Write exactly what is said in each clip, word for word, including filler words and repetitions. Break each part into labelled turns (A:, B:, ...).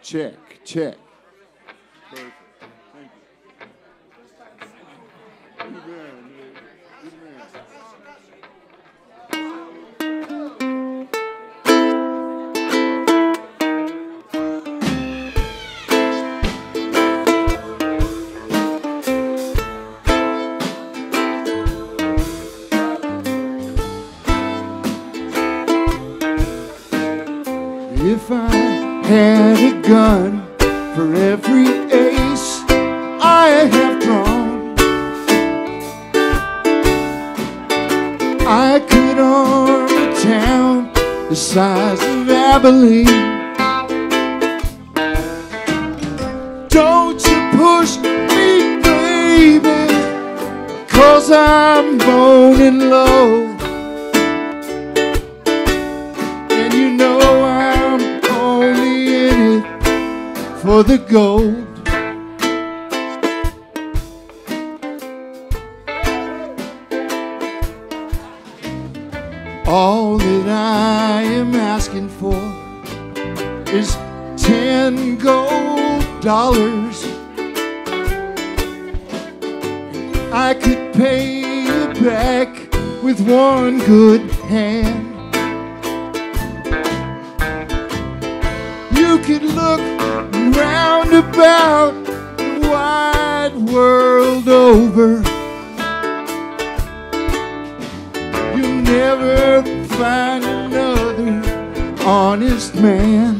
A: Check, check.
B: Perfect. Thank you. Good man, man. Good man.
A: If I had a gun for every ace I have drawn, I could arm a town the size of Abilene. Don't you push me, baby, 'cause I'm moaning low. And you know I'm only in it for the gold. All that I am asking for is ten gold dollars. I could pay you back with one good hand. You could look round about the wide world over. You'll never find another honest man.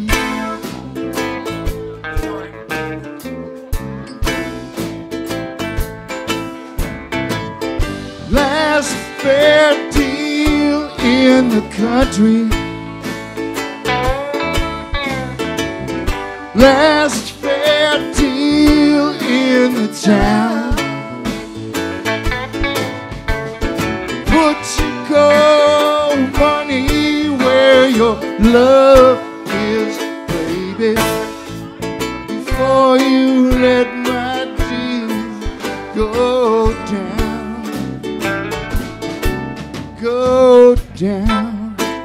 A: Last fair deal in the country, last fair deal in the town. Put your gold money where your love is, baby, before you let my deal go down, go down.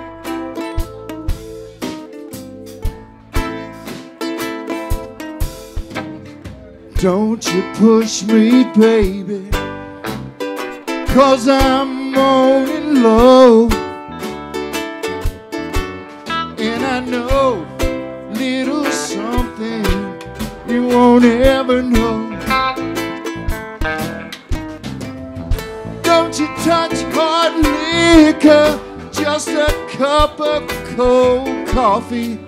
A: Don't you push me, baby, 'cause I'm moaning low. And I know little something you won't ever know. Don't you touch hard liquor, just a cup of cold coffee.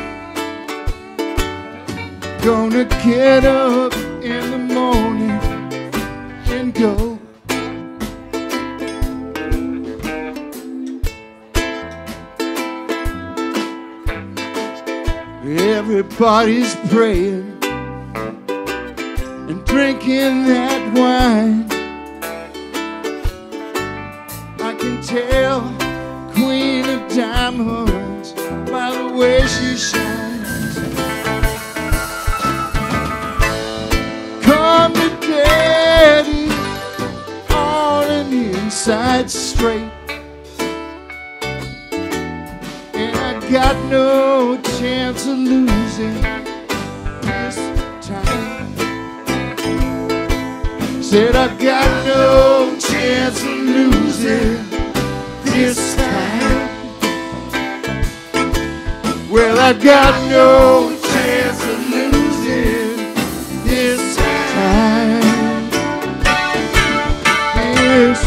A: Gonna get up in the morning and go. Everybody's praying and drinking that wine. I can tell Queen of Diamonds by the way she shines. Come to Daddy on an inside straight, and I got no chance of losing this time. Said I got no chance of losing this time. Well, I got no chance of losing this time. Yes.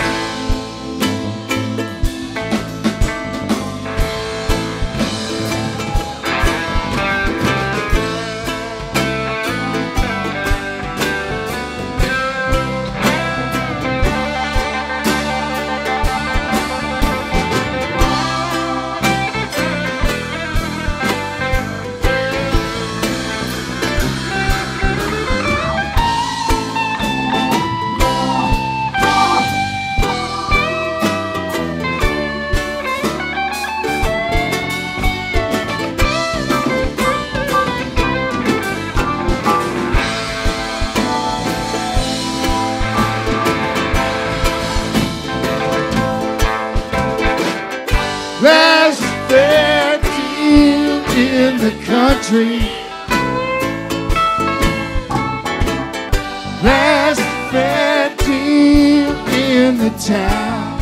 A: Last fair deal in the country, in the town.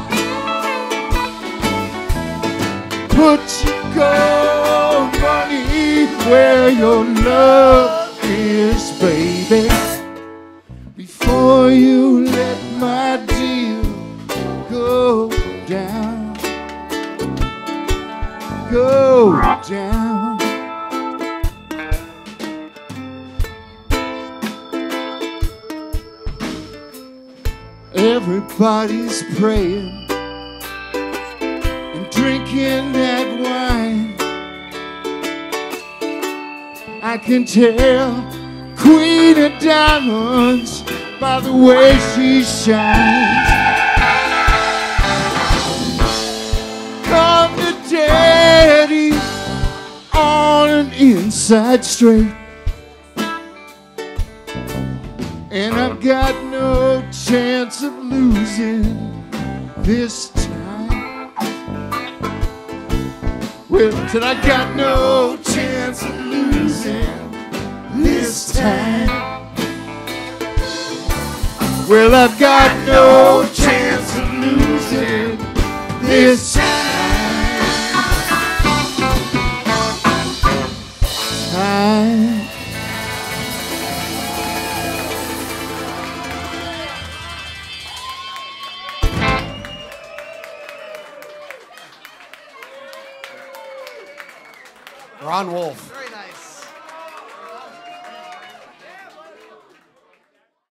A: Put your gold money where your love is, baby, before you let my deal go down, go down. Everybody's praying and drinking that wine. I can tell Queen of Diamonds by the way she shines. Come to Daddy on an inside straight, and I've got no chance of losing this time. Well, till I got no chance of losing this time. Well, I've got no chance of losing this time. Time.
C: Ron Wolf.